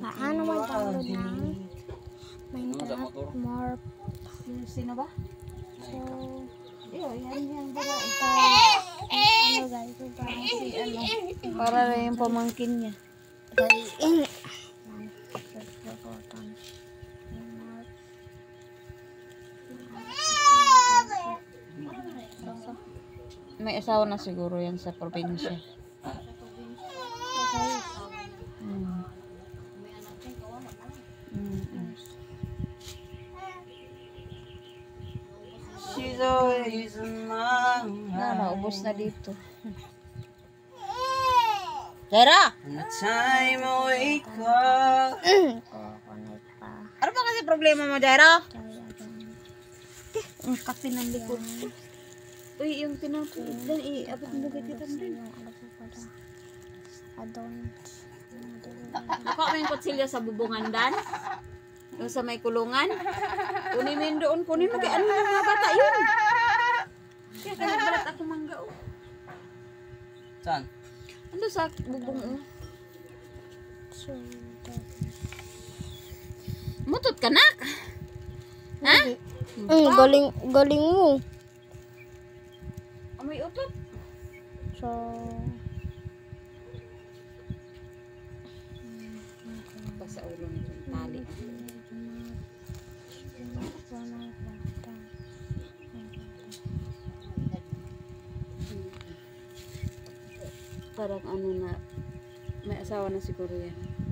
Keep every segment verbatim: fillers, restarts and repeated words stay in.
Paano mag-download ng Minecraft Morph? Sino ba? So, Iyo, yan yan ba? ito, ano guys, ito parang si ano. Para na yung pamangkin niya. May asawa na siguro yan sa probinsya. Hmm. Mm-mm. She's always among Na, us. naubos na dito. Tara! And the time I wake up. Kukunik pa. Ano ba kasi problema mo, Jairo? Try again. Ang kape ng likod. Uy, yung tinapos. Dan, i-abot mo gati Tapos din. yung ano po pala. Adont. Ako may kutsilyo sa bubungan, Dan. Yung sa may kulungan. Kunin mo yun doon. Kunin mo kay ano yung mga bata yun. Kaya kaya balat ako mangga. Oh. Saan? Ano sa bubong? Oh. So, Mutot ka, nak. Ha? mm, galing, galing mo. Amoy utot. So, Pa sa ulo nito. Tali. Parang ano na, may asawa na siguro yan.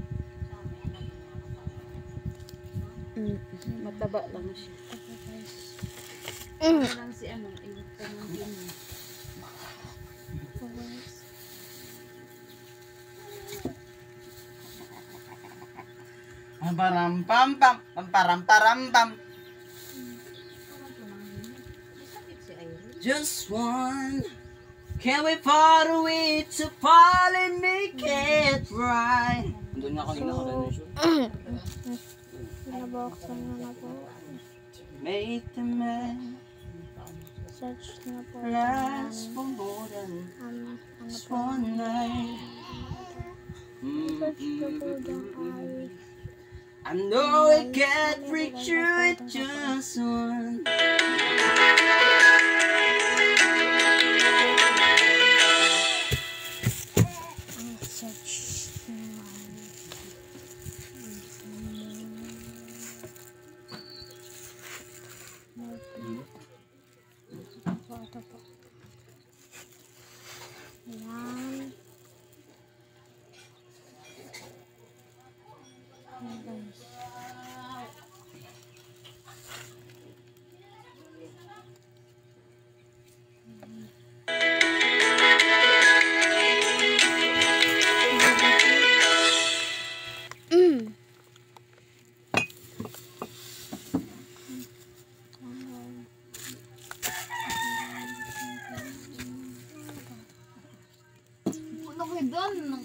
Mm, mataba lang siya. Ano lang si ano, yung pamangkin niya. Param pam pam pam param param pam. Just one. Can't wait for the way to fall and make it right. Doon na kanina ko rin yung nabuksan na na po. Make the man Search na po. last for more than Um, ano just po. one night. Search na po dyan ay I know I can't reach you with just one. ang search na ay po, ito po. Ayan. Ayan guys. Mm. Ano kayo doon?